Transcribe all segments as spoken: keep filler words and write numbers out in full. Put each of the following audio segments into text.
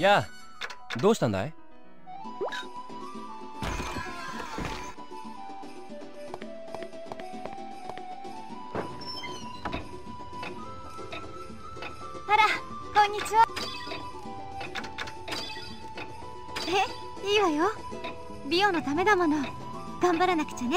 やあ、どうしたんだい？ あら、こんにちは。え、いいわよ。ビオのためだもの。頑張らなくちゃね。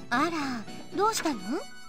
あら、どうしたの？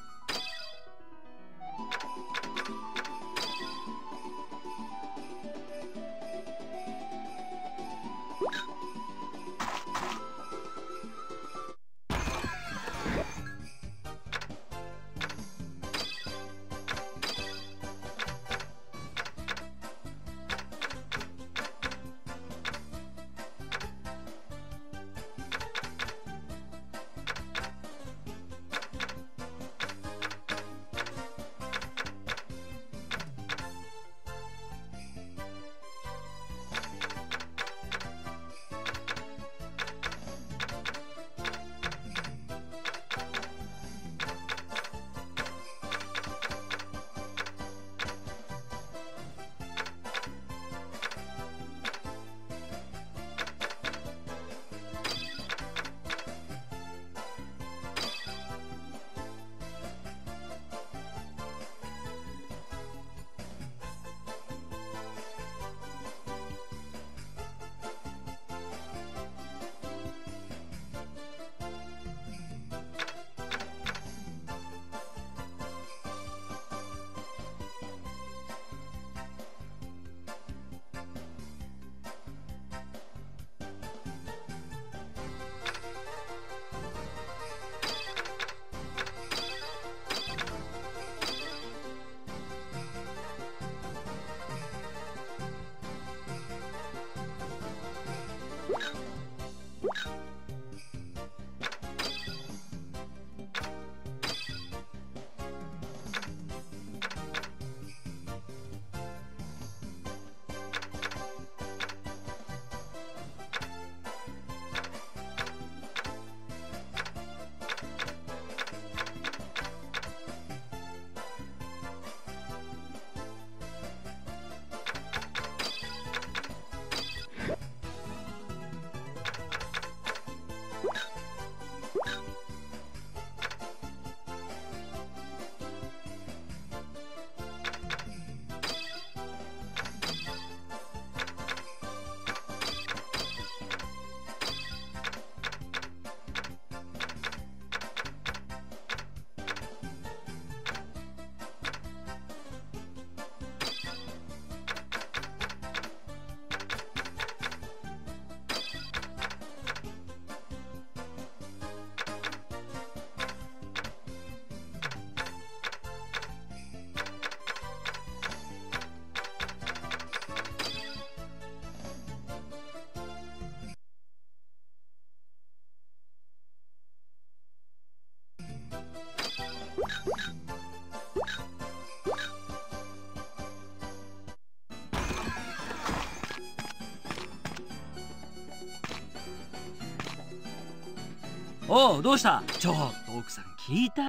おう、どうした？ちょっと奥さん聞いた？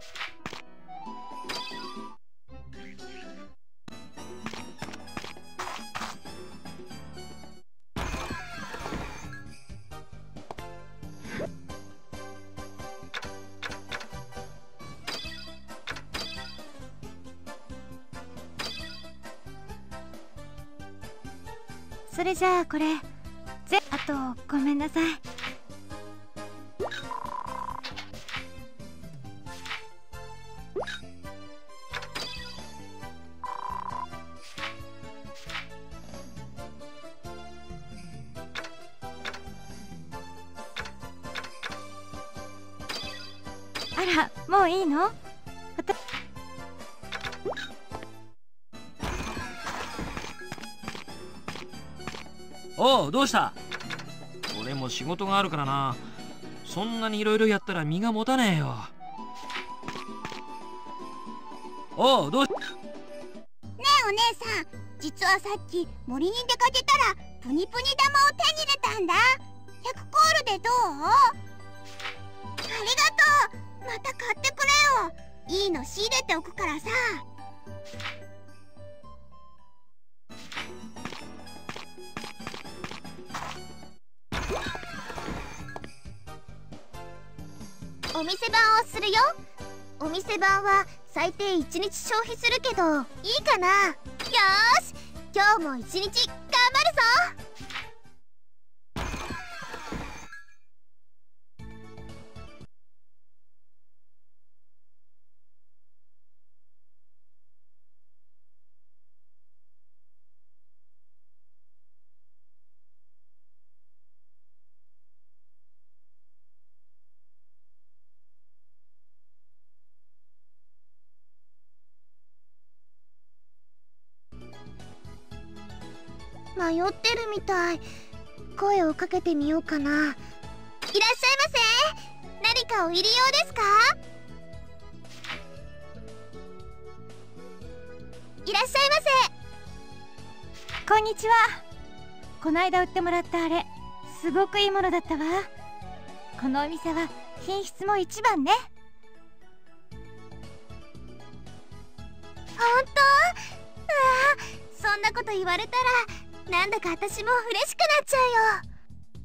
それじゃあこれぜあとごめんなさい。あら、もういいの？わたおう、どうした？俺も仕事があるからな。そんなにいろいろやったら身が持たねえよ。おう、どうし… ねえお姉さん、実はさっき森に出かけたらプニプニ玉を手に入れたんだ。ひゃくコールでどう？ありがとう。また買ってくれよ。いいの仕入れておくからさ。お店番をするよ。お店番は最低いちにち消費するけどいいかな。よーし、今日もいちにち頑張るぞ。 迷ってるみたい。声をかけてみようかな。いらっしゃいませ。何かお入り用ですか？いらっしゃいませ。こんにちは。こないだ売ってもらったあれ、すごくいいものだったわ。このお店は品質も一番ね。 本当？うわ、そんなこと言われたらなんだか私も嬉しくなっちゃうよ。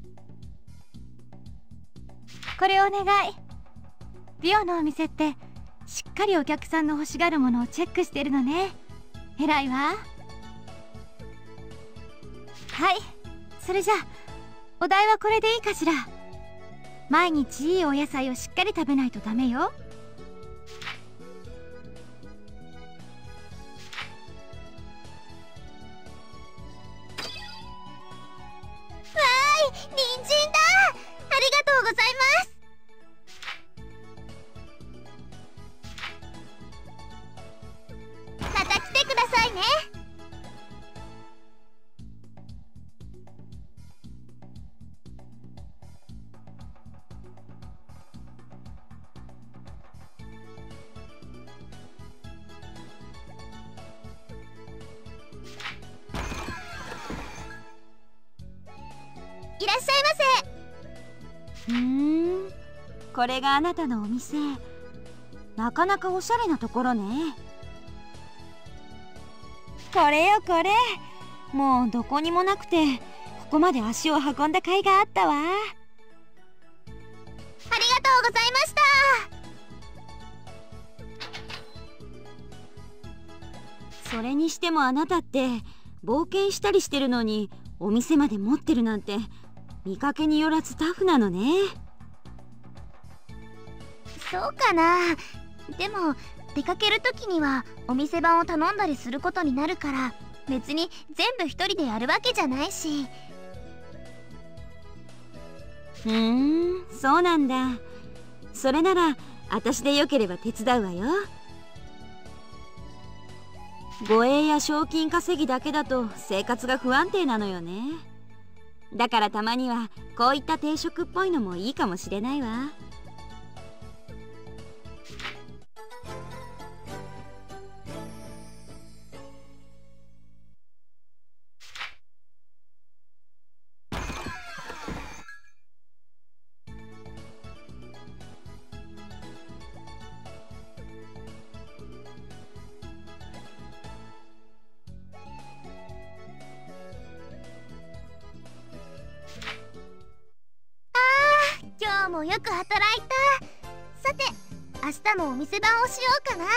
これお願い。ビオのお店ってしっかりお客さんの欲しがるものをチェックしてるのね。偉いわ。はい、それじゃあお代はこれでいいかしら。毎日いいお野菜をしっかり食べないとダメよ。 わーい、人参だ。ありがとうございます。また来てくださいね。いらっしゃいませ。 うーん、これがあなたのお店。なかなかおしゃれなところね。これよこれ。もうどこにもなくて、ここまで足を運んだ甲斐があったわ。 ありがとうございました。 それにしてもあなたって冒険したりしてるのにお店まで持ってるなんて、見かけによらずタフなのね。 そうかな。でも出かける時にはお店番を頼んだりすることになるから、別に全部一人でやるわけじゃないし。 ふーん、そうなんだ。それなら私でよければ手伝うわよ。護衛や賞金稼ぎだけだと生活が不安定なのよね。だからたまにはこういった定食っぽいのもいいかもしれないわ。 今日もよく働いた。さて、明日もお店番をしようかな。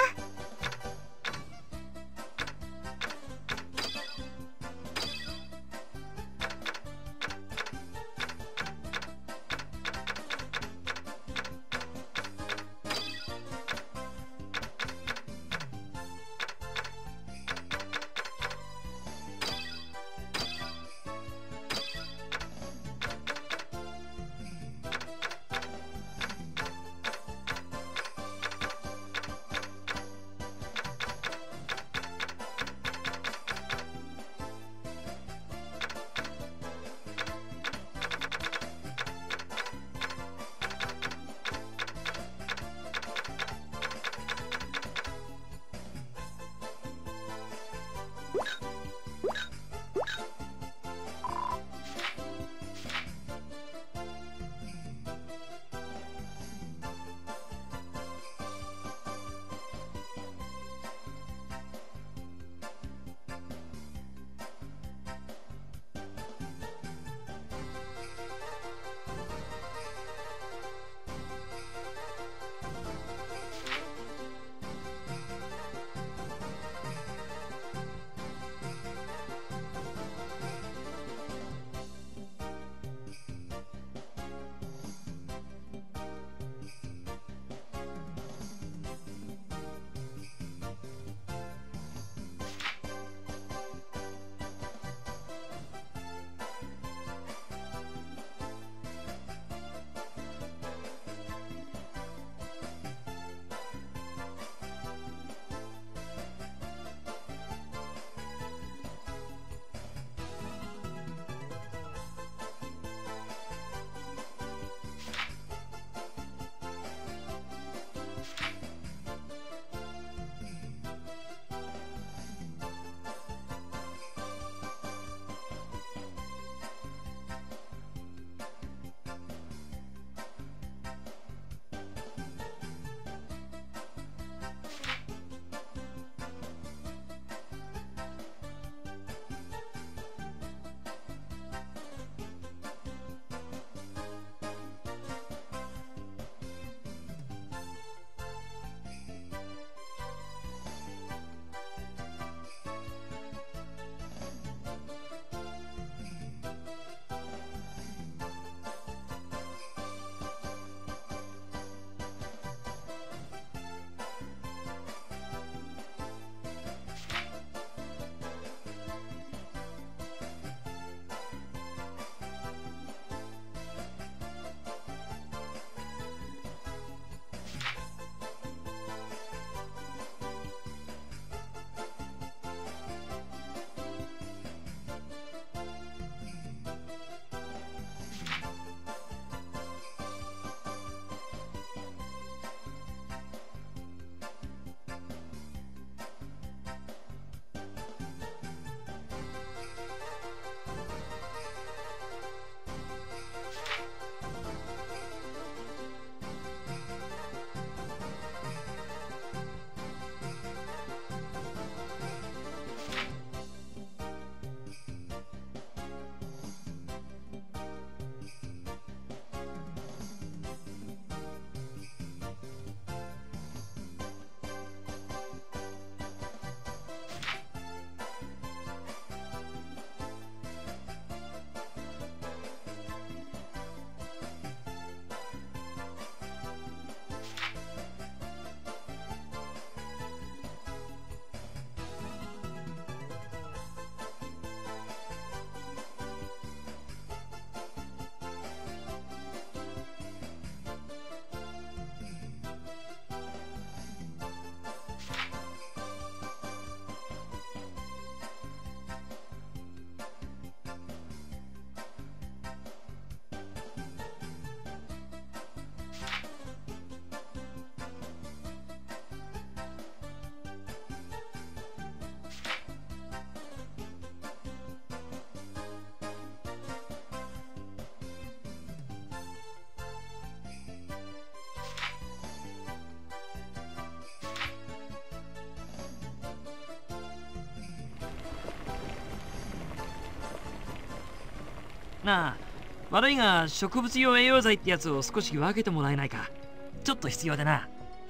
なあ、悪いが植物用栄養剤ってやつを少し分けてもらえないか。ちょっと必要でな。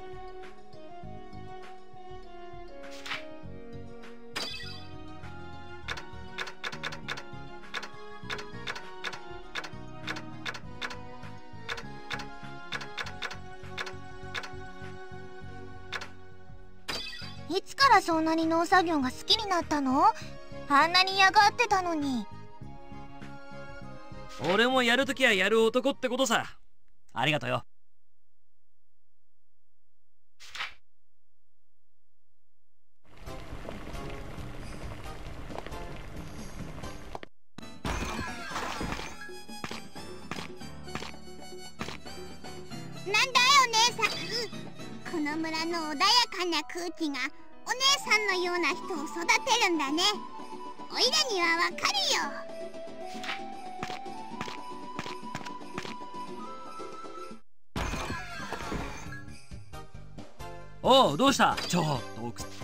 いつからそんなに農作業が好きになったの？あんなに嫌がってたのに。 俺もやるときはやる男ってことさ。ありがとよ。 なんだよお姉さん、この村の穏やかな空気がお姉さんのような人を育てるんだね。おいらにはわかるよ。 おう、どうした？ちょっと奥さん。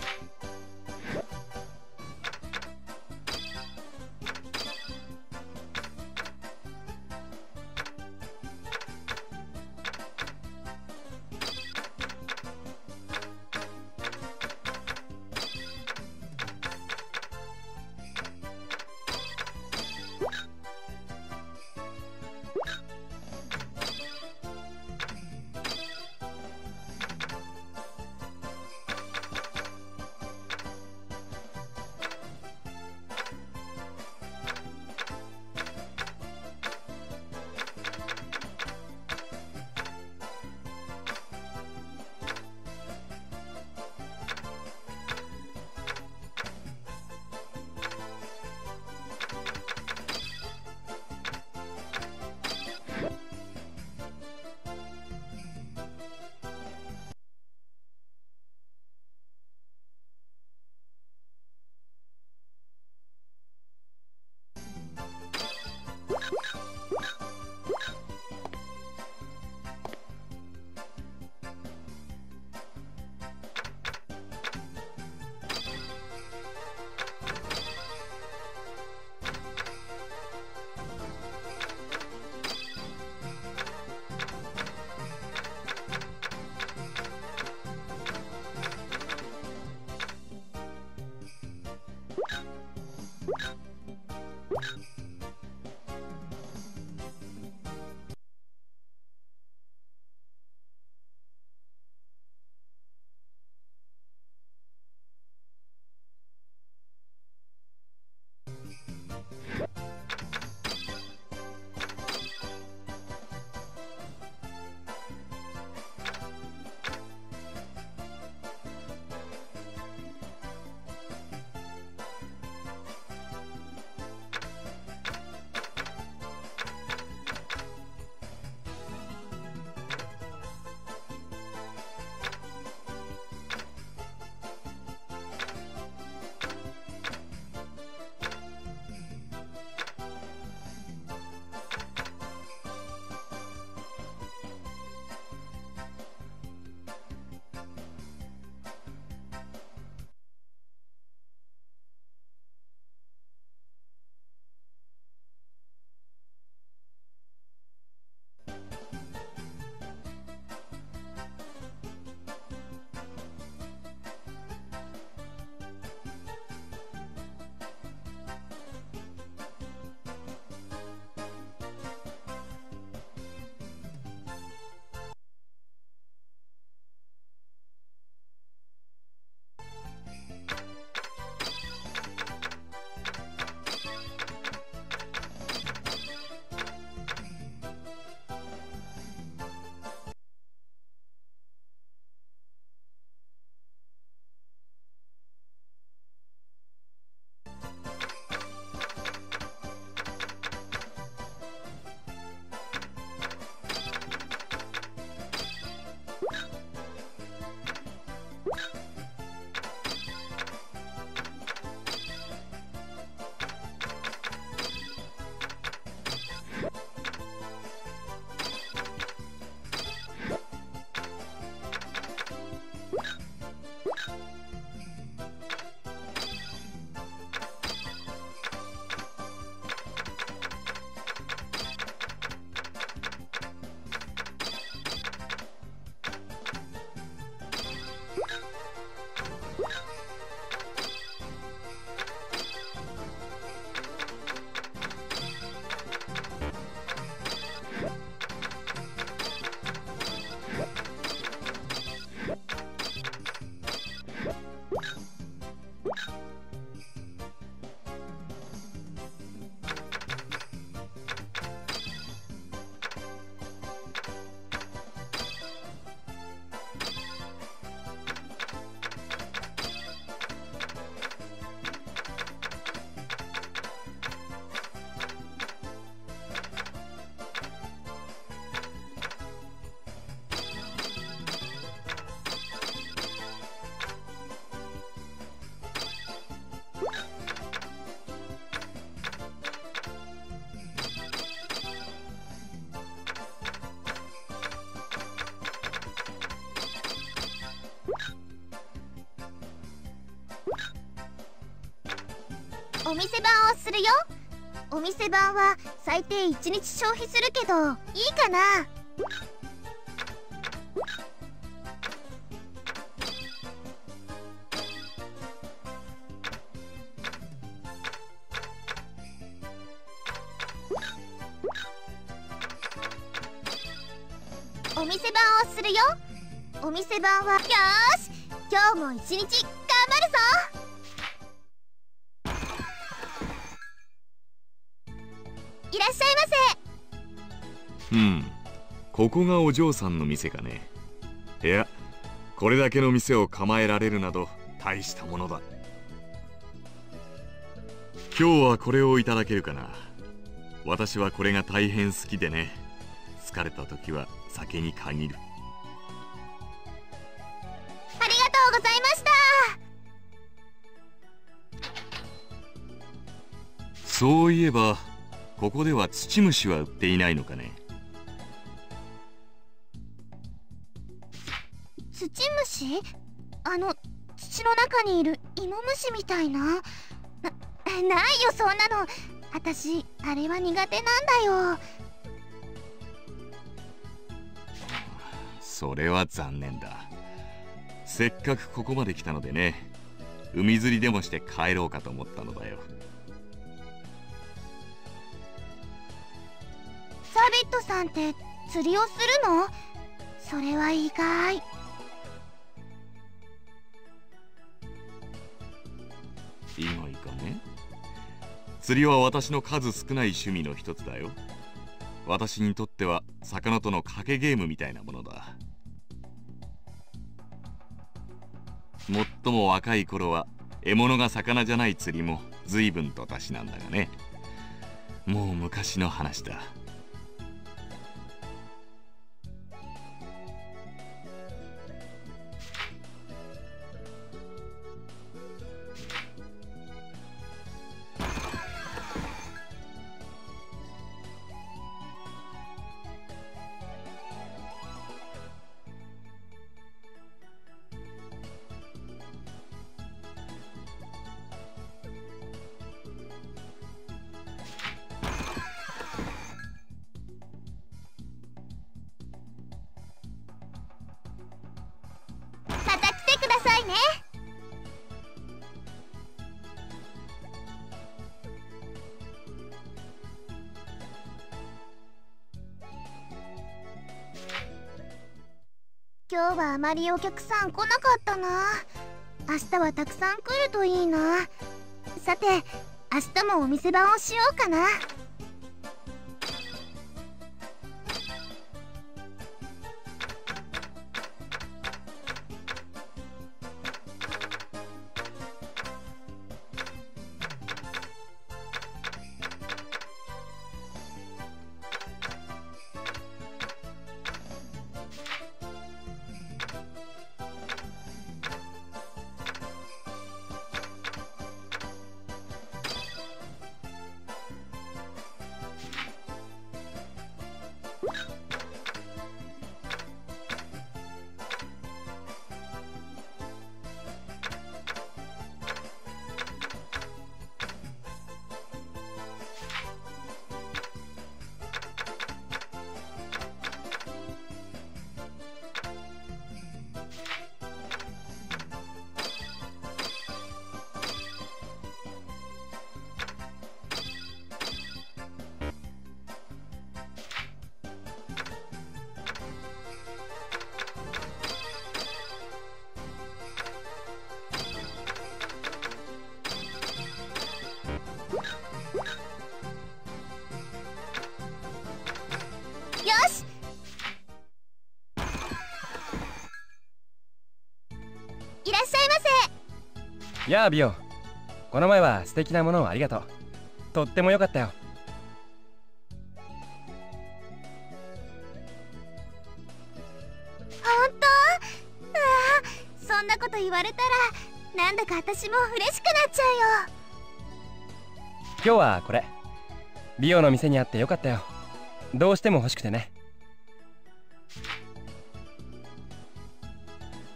お店番をするよ。お店番は最低いちにち消費するけどいいかな？お店番をするよ。お店番はよーし、今日も一日頑張るぞ。いらっしゃいませ。うん、ここがお嬢さんの店かね。いや、これだけの店を構えられるなど大したものだ。今日はこれをいただけるかな。私はこれが大変好きでね。疲れた時は酒に限る。 ありがとうございました。 そういえばここでは土虫は売っていないのかね。 土虫？あの土の中にいる芋虫みたいな。な、ないよそんなの。私あれは苦手なんだよ。 それは残念だ。せっかくここまで来たのでね、海釣りでもして帰ろうかと思ったのだよ。 サビットさんって釣りをするの？それは意外。 意外かね。釣りは私の数少ない趣味の一つだよ。私にとっては魚との賭けゲームみたいなものだ。最も若い頃は獲物が魚じゃない釣りも随分とたしなんだがね。もう昔の話だ。 今日はあまりお客さん来なかったな。明日はたくさん来るといいな。さて、明日もお店番をしようかな。 やあビオ、この前は素敵なものをありがとう。とっても良かったよ。 本当？ああ、そんなこと言われたらなんだか私も嬉しくなっちゃうよ。 今日はこれビオの店にあってよかったよ。どうしても欲しくてね。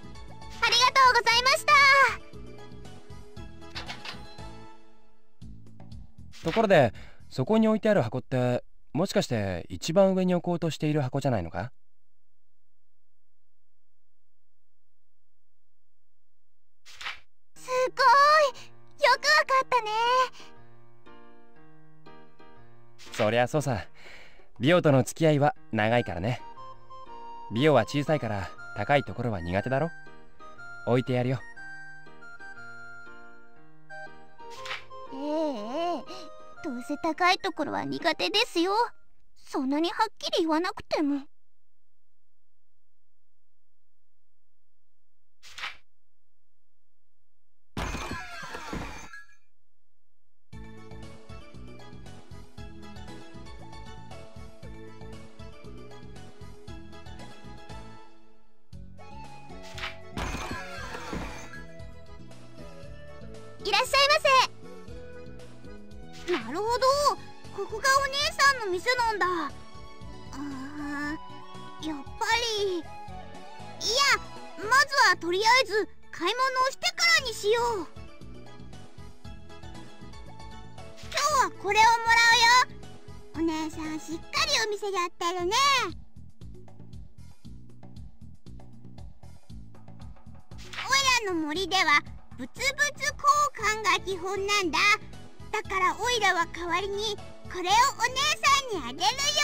ありがとうございました。 ところでそこに置いてある箱ってもしかして一番上に置こうとしている箱じゃないのか？ すごい、よくわかったね。 そりゃそうさ。ビオとの付き合いは長いからね。ビオは小さいから高いところは苦手だろ。置いてやるよ。 ええええ、どうせ高いところは苦手ですよ。そんなにはっきり言わなくても。いらっしゃいませ。なるほど、ここがお姉さんの店なんだ。あー、やっぱり。いや、まずはとりあえず買い物をしてからにしよう。今日はこれをもらうよ。お姉さんしっかりお店やってるね。おいらの森では物々交換が基本なんだ。だからオイラは代わりにこれをお姉さんにあげるよ。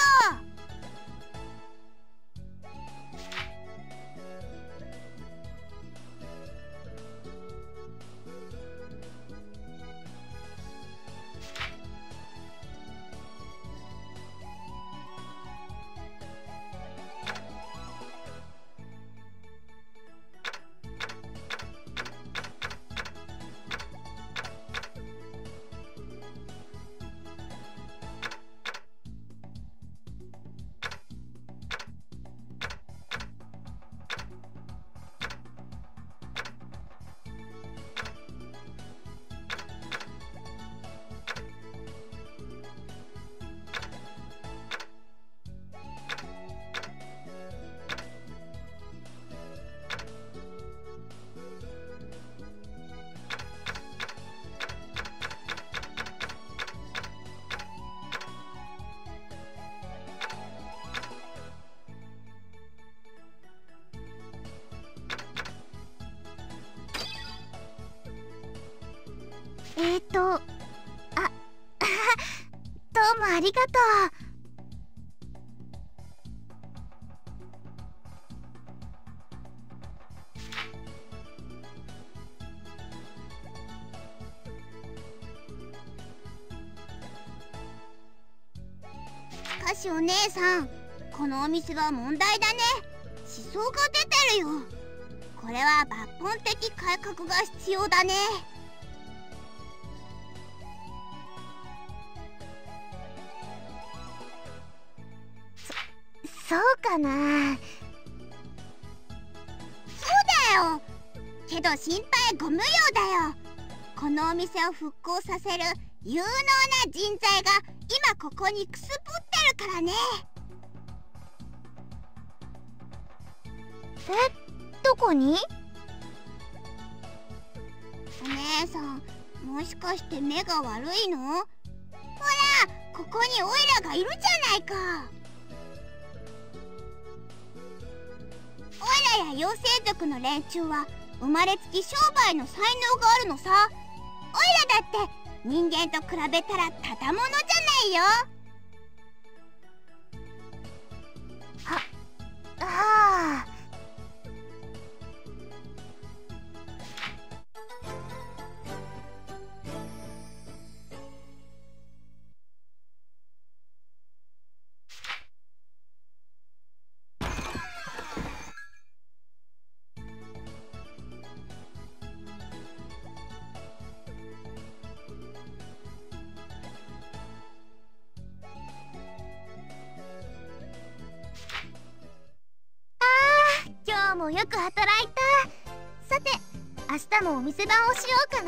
えっと、あ、どうもありがとう。しかしお姉さん、このお店は問題だね。思想が出てるよ。これは抜本的改革が必要だね。そ、そうかな。そうだよ。けど心配ご無用だよ。このお店を復興させる有能な人材が今ここにくすぶってるからね。え、どこに？お姉さん、もしかして目が悪いの？ほら、ここにオイラがいるじゃないか。オイラや妖精族の連中は生まれつき商売の才能があるのさ。オイラだって人間と比べたらただものじゃないよ。は、はあ。今日もよく働いた。さて、明日もお店番をしようかな。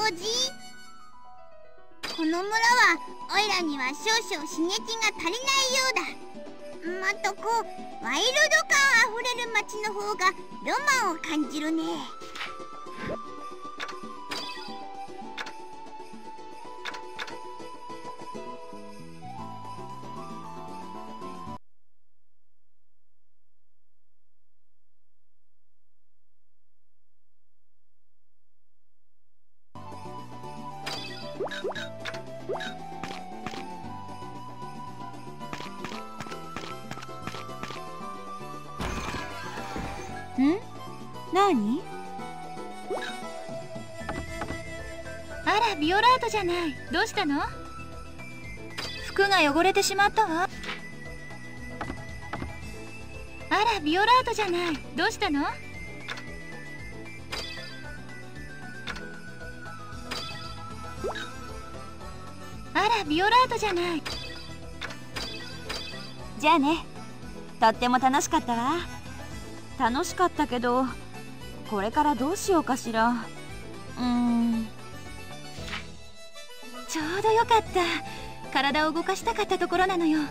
用事。この村はオイラには少々刺激が足りないようだ。まっとこうワイルド感あふれる街の方がロマンを感じるね。 ん？何？ あら、ビオラートじゃない。どうしたの？服が汚れてしまったわ。あら、ビオラートじゃない。どうしたの？あら、ビオラートじゃない。 じゃあね。とっても楽しかったわ。楽しかったけど、これからどうしようかしら。うーん。 ちょうどよかった。体を動かしたかったところなのよ。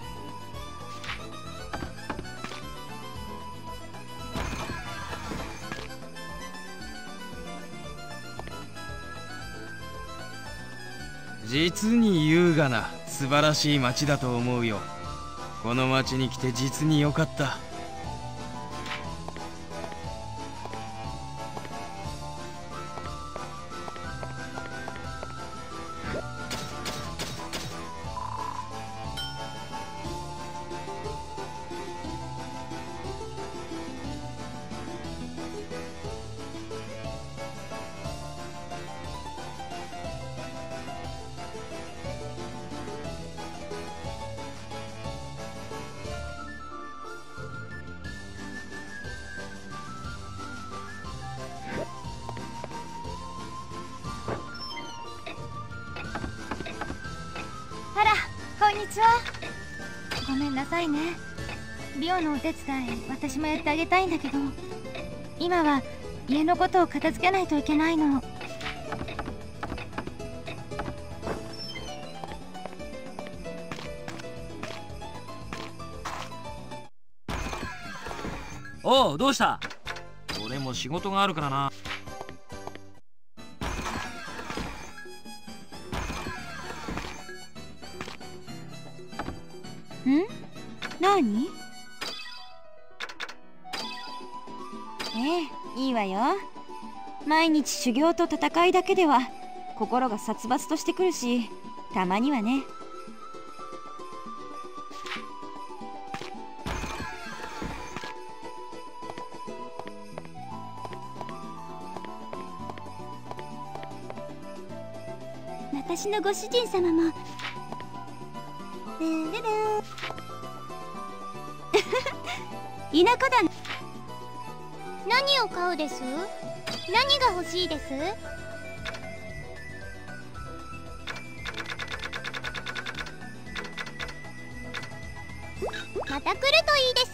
実に優雅な素晴らしい街だと思うよ。この街に来て実に良かった。 こんにちは。ごめんなさいね。ビオのお手伝い私もやってあげたいんだけど、今は家のことを片付けないといけないの。 おう、どうした？俺も仕事があるからな。 ん？何？ええ、いいわよ。毎日修行と戦いだけでは心が殺伐としてくるし、たまにはね。 私のご主人様もルルル田舎だ。何を買うです？何が欲しいです？また来るといいです。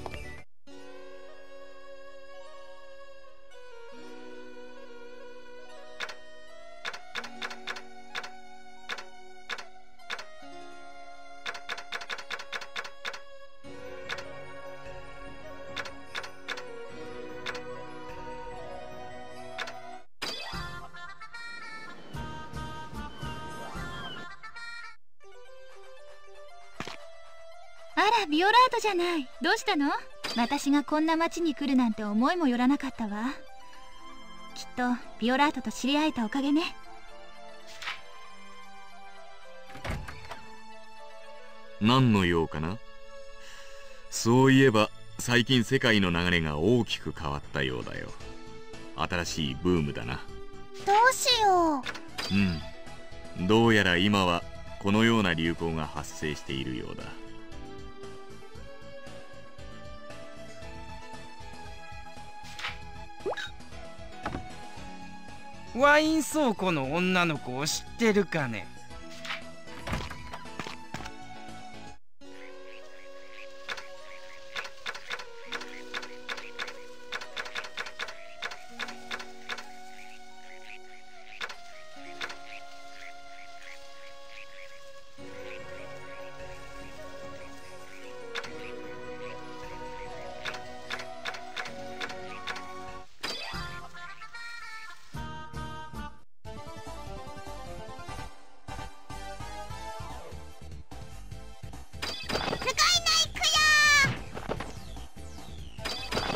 あら、ビオラートじゃない。どうしたの？私がこんな町に来るなんて思いもよらなかったわ。きっとビオラートと知り合えたおかげね。 何の用かな？そういえば最近世界の流れが大きく変わったようだよ。新しいブームだな。 どうしようん、どうやら今はこのような流行が発生しているようだ。 ワイン倉庫の女の子を知ってるかね？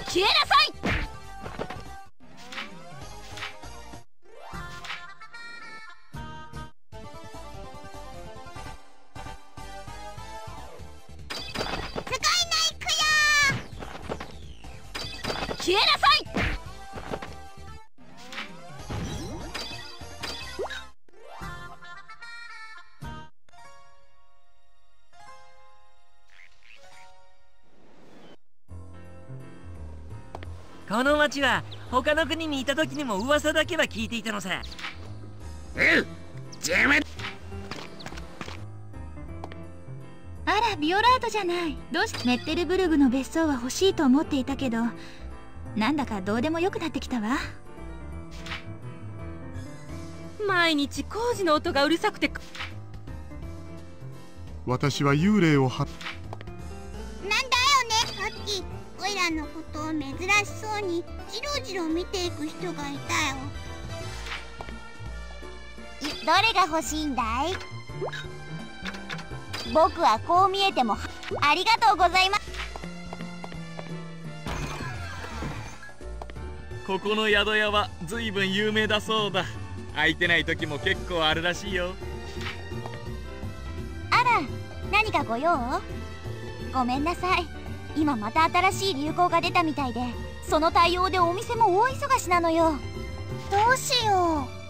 消えなさい。消えなさい。 この町は他の国にいた時にも噂だけは聞いていたのさ。 うっ、邪魔。 あら、ビオラートじゃない。どうしてメッテルブルグの別荘は欲しいと思っていたけど、なんだかどうでもよくなってきたわ。 毎日工事の音がうるさくて。 私は幽霊をはなんだよね、さっきオイラのことを珍しそうにじろじろ見ていく人がいたよ。 どれが欲しいんだい？僕はこう見えてもありがとうございます。 ここの宿屋はずいぶん有名だそうだ。空いてない時も結構あるらしいよ。 あら、何かご用？ごめんなさい、今また新しい流行が出たみたいで、その対応でお店も大忙しなのよ。 どうしよう。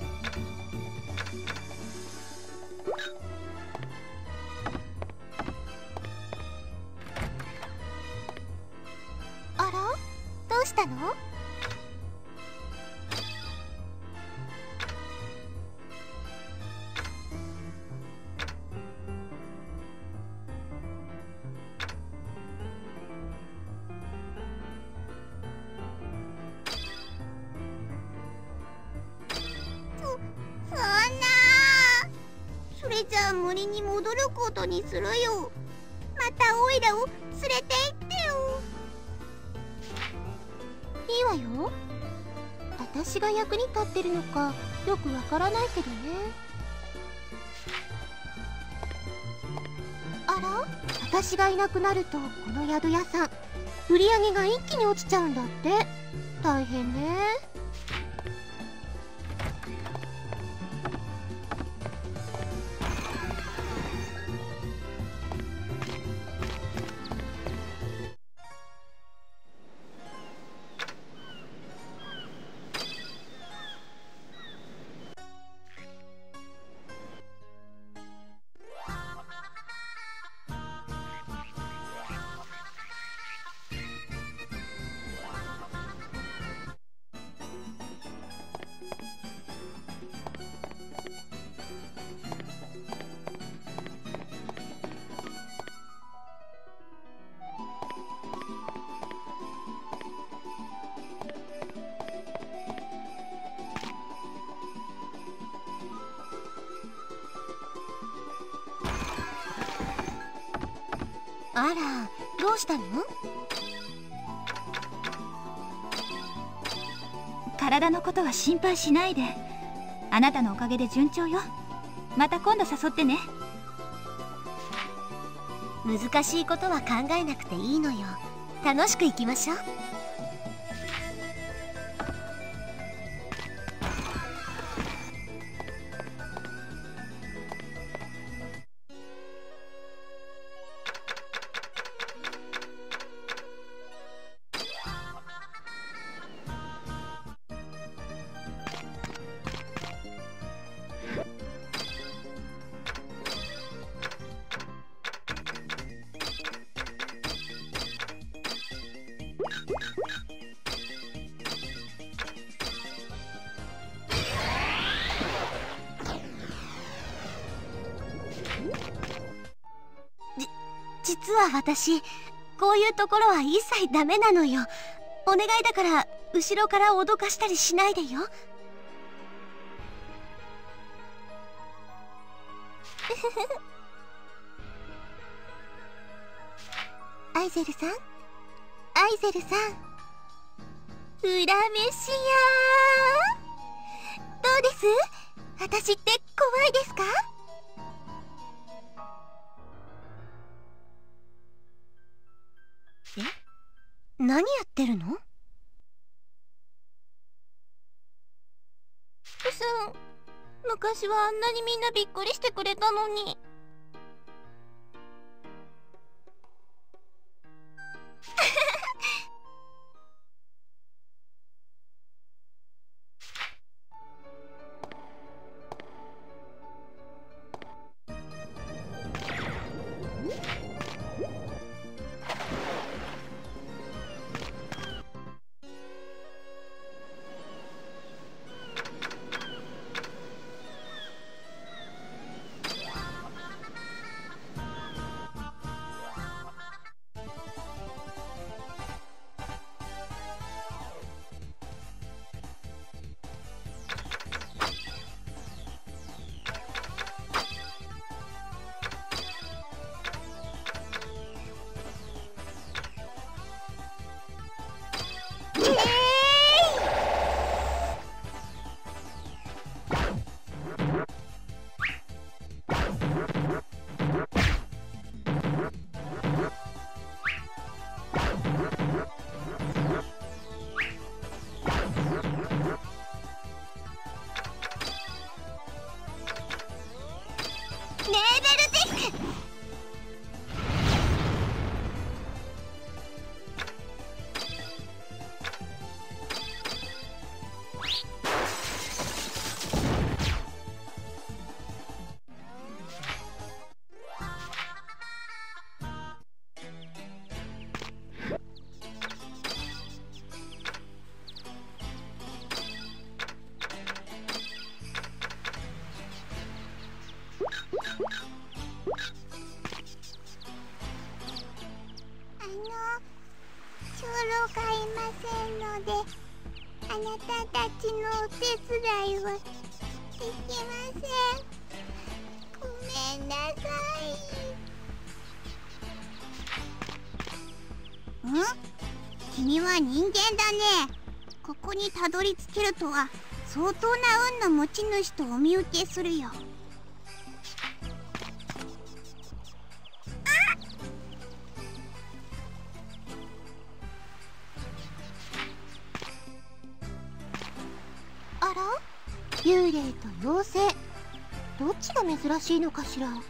あら、どうしたの？そ、そんな。それじゃあ森に戻ることにするよ。またオイラを連れて行ってよ。いいわよ。私が役に立ってるのかよくわからないけどね。あら、私がいなくなるとこの宿屋さん売り上げが一気に落ちちゃうんだって。大変ね。あら、どうしたの？ 体のことは心配しないで。あなたのおかげで順調よ。また今度誘ってね。 難しいことは考えなくていいのよ。楽しく行きましょう。実は私、こういうところは一切ダメなのよ。お願いだから後ろから脅かしたりしないでよ。アイゼルさん、アイゼルさん、裏飯屋どうです？私って怖いですか？え？何やってるの？ 昔はあんなにみんなびっくりしてくれたのに。 あなたたちのお手伝いはできません。ごめんなさい。ん？君は人間だね。ここにたどり着けるとは相当な運の持ち主とお見受けするよ。 あら？幽霊と妖精、どっちが珍しいのかしら。 パウ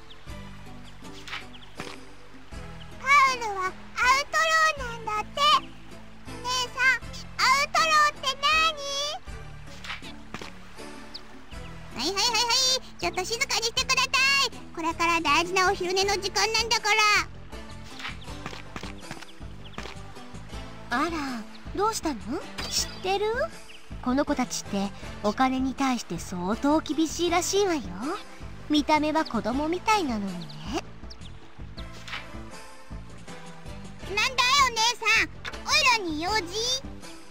ルはアウトローなんだって。姉さん、アウトローって何？はいはいはいはい、ちょっと静かにしてください。これから大事なお昼寝の時間なんだから。 あら、どうしたの？知ってる？この子たちってお金に対して相当厳しいらしいわよ。見た目は子供みたいなのにね。 なんだよ姉さん、おいらに用事？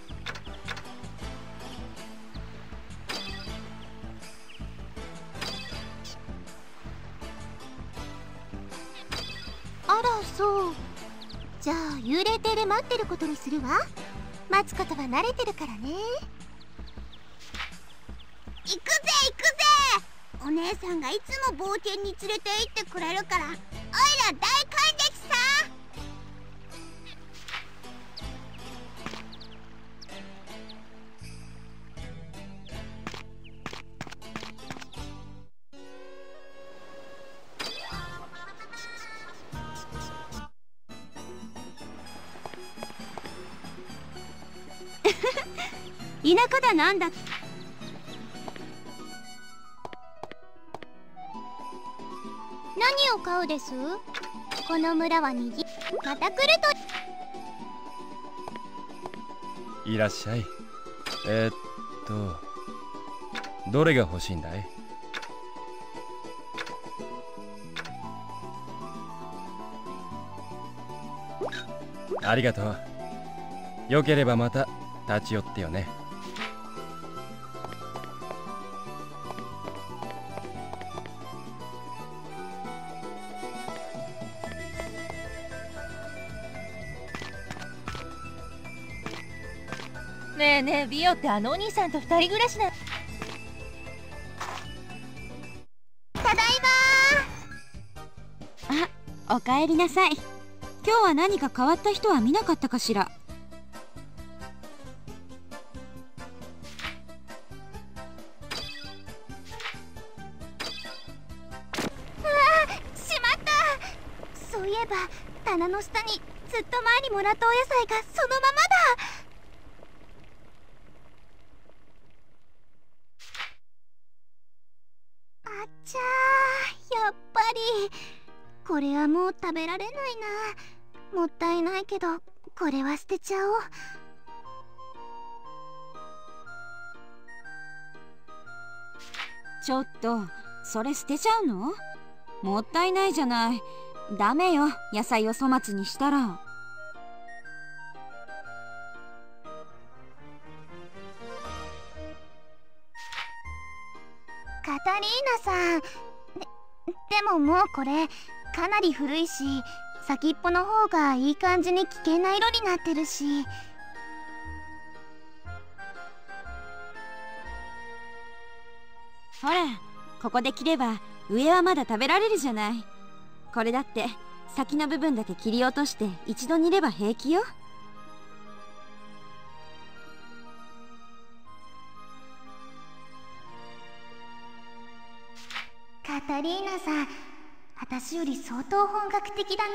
あら、そう。じゃあ幽霊亭で待ってることにするわ。待つことは慣れてるからね。 行くぜ行くぜ。お姉さんがいつも冒険に連れて行ってくれるから、おいら大感激さ。 田舎だなんだ。何を買うです？この村はにぎまた来ると。いらっしゃい。えー、っとどれが欲しいんだい？ありがとう。よければまた立ち寄ってよね。 ねえねえ、ビオってあのお兄さんと二人暮らしな。 ただいまー。あ、おかえりなさい。今日は何か変わった人は見なかったかしら。 えば棚の下にずっと前にもらったお野菜がそのままだ。あっちゃー、やっぱりこれはもう食べられないな。もったいないけどこれは捨てちゃおう。 ちょっとそれ捨てちゃうの？もったいないじゃない。ダメよ、野菜を粗末にしたら。 カタリーナさん、で, でももうこれかなり古いし、先っぽの方がいい感じに危険な色になってるし。 ほら、ここで切れば上はまだ食べられるじゃない。これだって先の部分だけ切り落として一度煮れば平気よ。 カタリーナさん、私より相当本格的だな。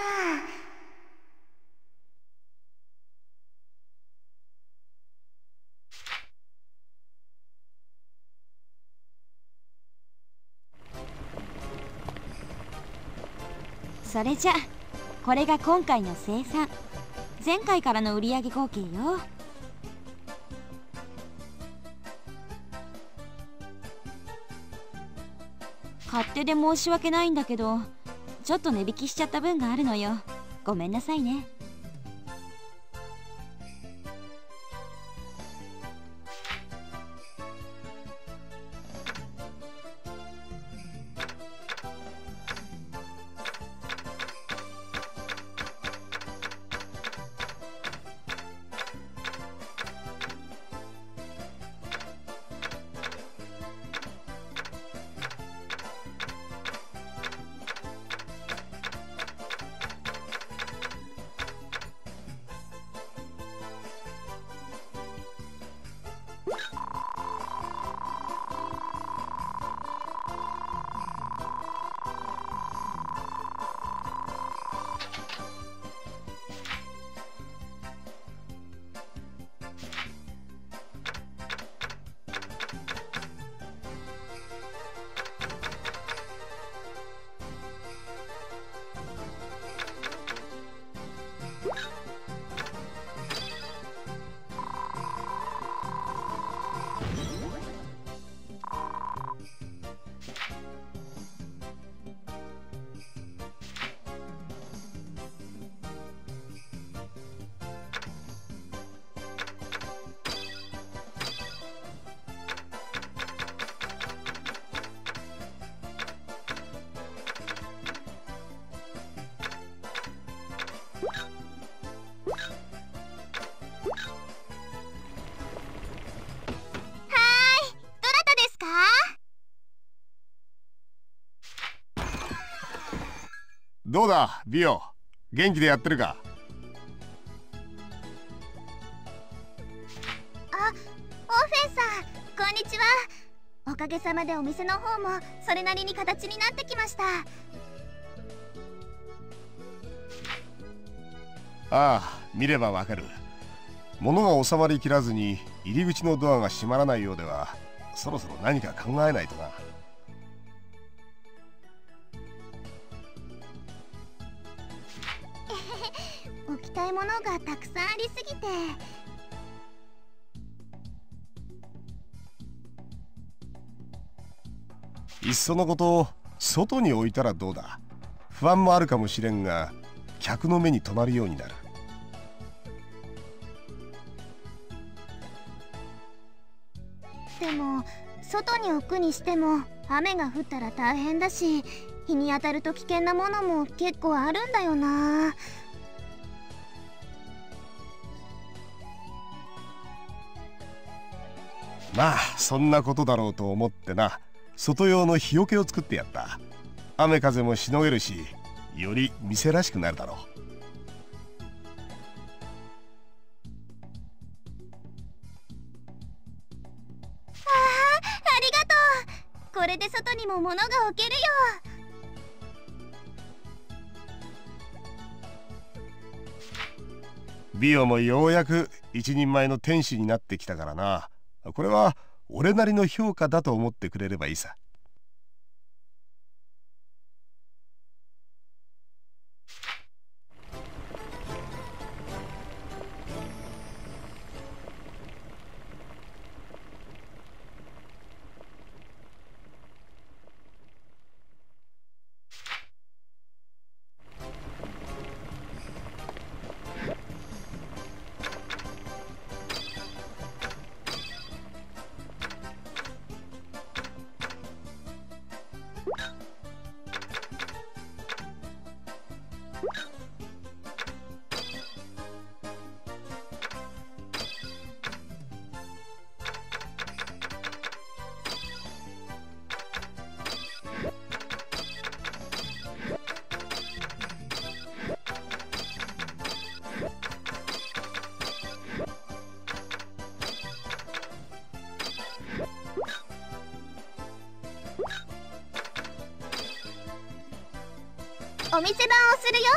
それじゃこれが今回の生産、前回からの売上合計よ。勝手で申し訳ないんだけど、ちょっと値引きしちゃった分があるのよ。ごめんなさいね。 どうだビオ、元気でやってるか？ あ、オーフェンさん、こんにちは。おかげさまでお店の方もそれなりに形になってきました。 ああ、見ればわかる。物が収まりきらずに入り口のドアが閉まらないようでは、そろそろ何か考えないとな。 置きたいものがたくさんありすぎて。 いっそのこと外に置いたらどうだ。不安もあるかもしれんが、客の目に留まるようになる。 でも外に置くにしても雨が降ったら大変だし、日に当たると危険なものも結構あるんだよな。 まあそんなことだろうと思ってな、外用の日よけを作ってやった。雨風もしのげるし、より店らしくなるだろう。 ありがとう。これで外にも物が置けるよ。 ビオもようやく一人前の天使になってきたからな。これは俺なりの評価だと思ってくれればいいさ。 お店番をするよ。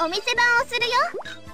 お店番をするよ。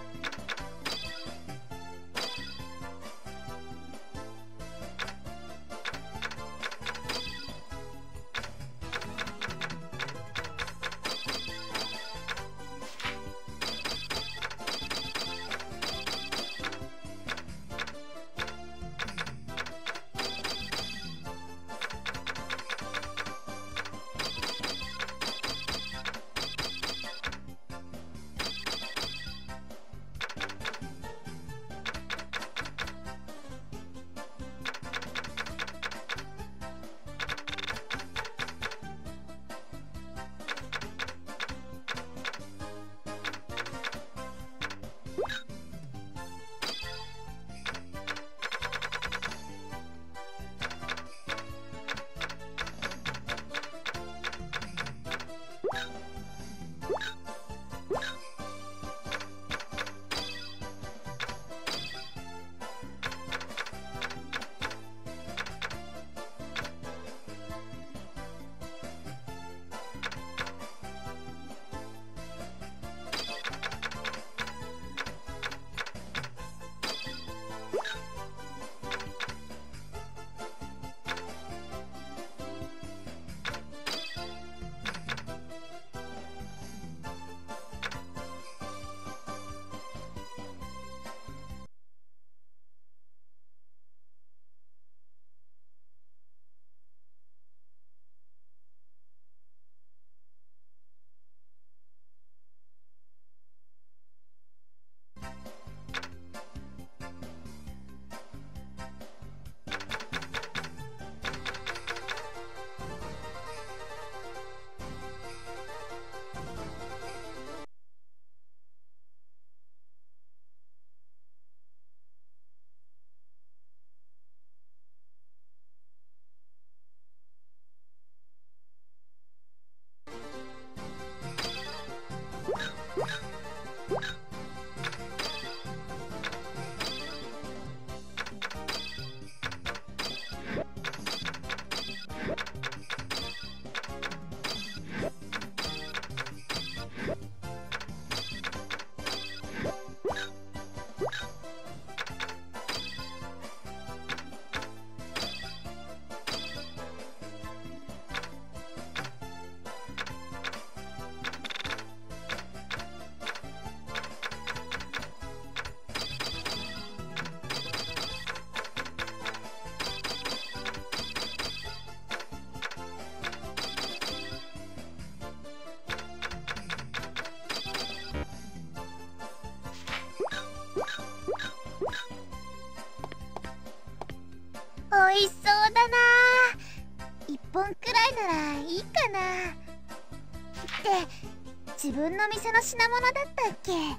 おいしそうだな。いっぽんくらいならいいかな。って自分の店の品物だったっけ？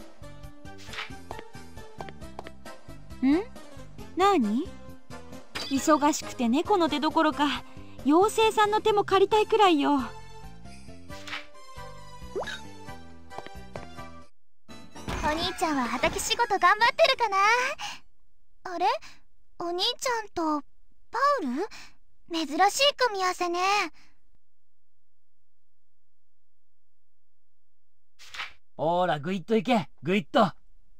ん？何？忙しくて猫の手どころか妖精さんの手も借りたいくらいよ。 お兄ちゃんは畑仕事頑張ってるかな。あれ、お兄ちゃんとパウル？珍しい組み合わせね。 ほら、ぐいっといけ、ぐいっと。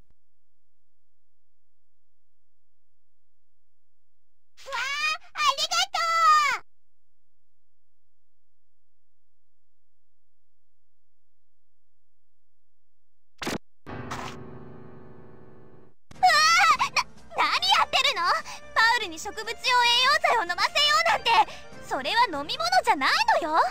植物用栄養剤を飲ませようなんて、それは飲み物じゃないのよ。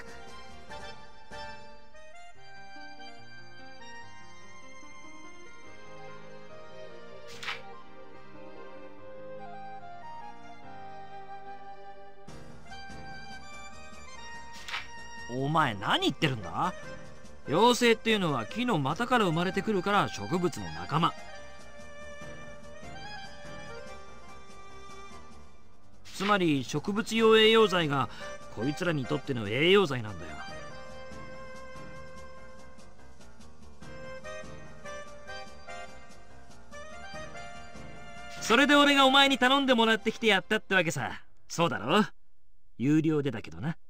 お前何言ってるんだ。妖精っていうのは木の股から生まれてくるから植物の仲間。つまり植物用栄養剤がこいつらにとっての栄養剤なんだよ。それで俺がお前に頼んでもらってきてやったってわけさ。そうだろ？有料でだけどな。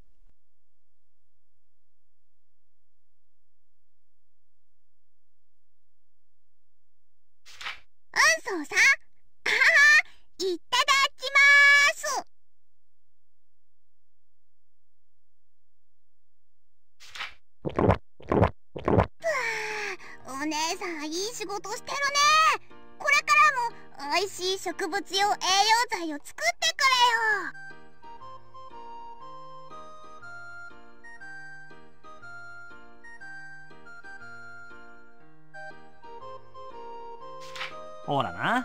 のさ。あははいただきます。お姉さん、いい仕事してるね。これからもおいしい植物用栄養剤を作ってくれよ。 ほらな。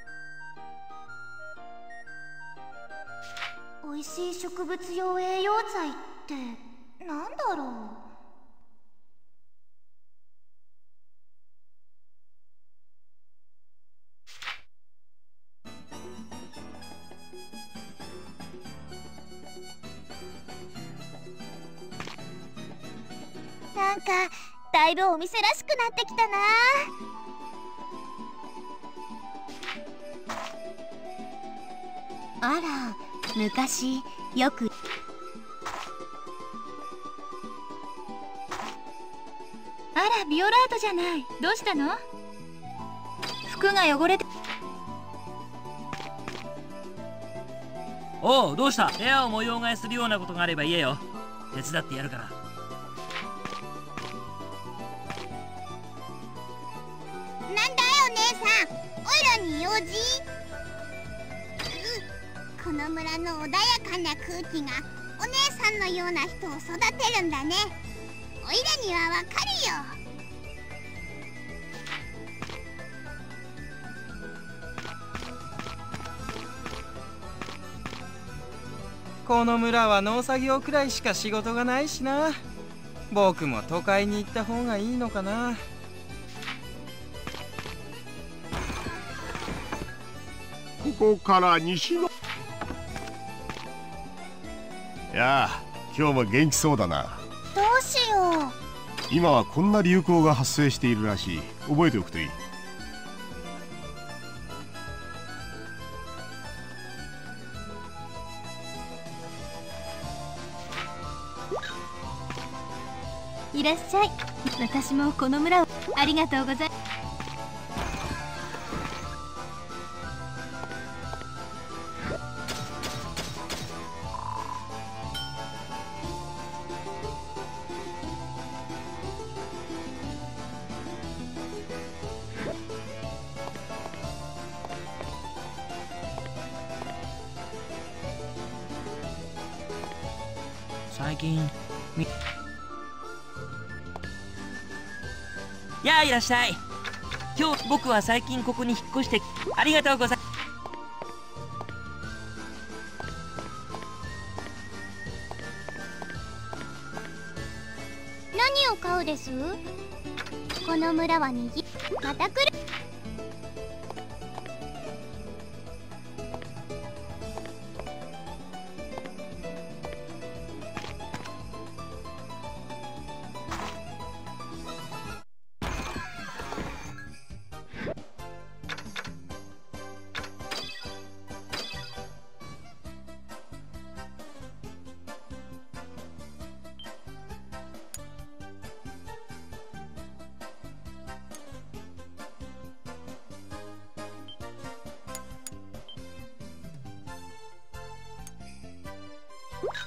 おいしい植物用栄養剤ってなんだろう。なんかだいぶお店らしくなってきたな。あら、昔よくあら、ビオラートじゃない。どうしたの？服が汚れて。 おう、どうした？部屋を模様替えするようなことがあれば言えよ。手伝ってやるから。 なんだよ姉さん、おいらに用事？この村の穏やかな空気がお姉さんのような人を育てるんだね。おいらにはわかるよ。 この村は農作業くらいしか仕事がないしな。僕も都会に行った方がいいのかな。 ここから西の。やあ、今日も元気そうだな。 どうしよう。 今はこんな流行が発生しているらしい。覚えておくといい。 いらっしゃい。私もこの村をありがとうございます。 最近みやあ、いらっしゃい。今日僕は最近ここに引っ越してありがとうございます。 何を買うです？この村はにぎまた来る。 う